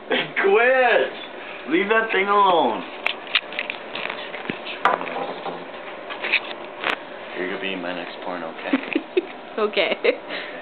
Quit! Leave that thing alone. You're gonna be in my next porno, okay? Okay.